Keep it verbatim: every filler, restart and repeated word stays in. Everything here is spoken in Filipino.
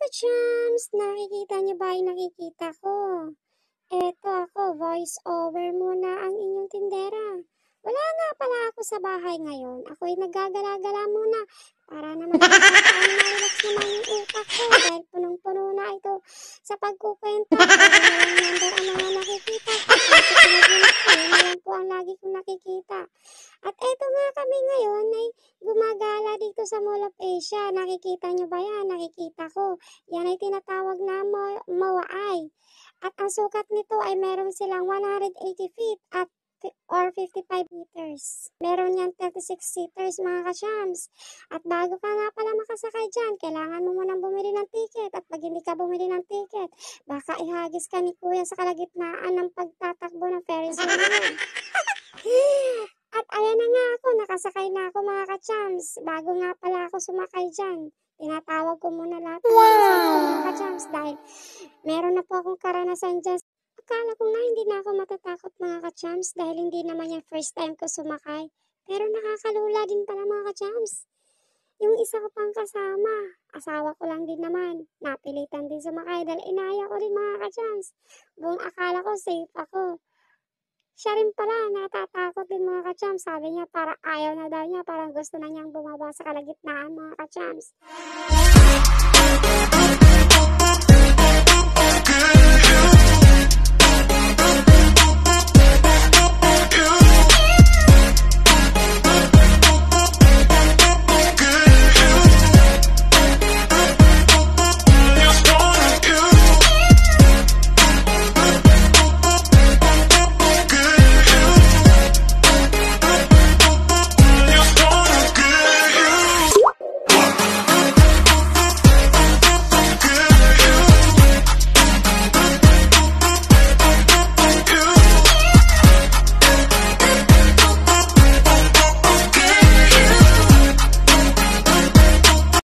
ka-chams! Nakikita niyo ba yung nakikita ko? Eto ako, voice over muna ang inyong tindera. Wala nga pala ako sa bahay ngayon. Ako'y naggagala-gala muna para naman ma-relax naman yung utak ko dahil punong-puno na ito sa pagkukwenta. Pero walang number ang mga nakikita ko. Kasi pinagunit ko, yun na lang po ang lagi kong nakikita. At eto nga kami ngayon ay gumagala dito sa Mall of Asia. Nakikita nyo ba yan? Nakikita ko. Yan ay tinatawag na Mo- Moai. At ang sukat nito ay meron silang one hundred eighty feet at or fifty-five meters. Meron yan thirty-six seaters mga ka-chams. At bago ka nga pala makasakay dyan, kailangan mo munang bumili ng ticket. At pag hindi ka bumili ng ticket, baka ihagis ka ni kuya sa kalagitnaan ng pagtatakbo ng Ferris wheel. At ayan na nga ako, nakasakay na ako mga ka-chams. Bago nga pala ako sumakay dyan, tinatawag ko muna lahat ng mga ka-chams dahil meron na po akong karanasan dyan. Akala ko nga hindi na ako matatakot mga ka-chams dahil hindi naman yung first time ko sumakay. Pero nakakalula din pala mga ka-chams. Yung isa ko pang kasama, asawa ko lang din naman. Napilitan din sumakay dahil inaya ko din mga ka-chams. Buong akala ko safe ako. Siya rin pala, natatakot din mga ka-chams. Sabi niya, para ayaw na daw niya, parang gusto na niyang bumaba sa kalagitnaan mga ka-chams.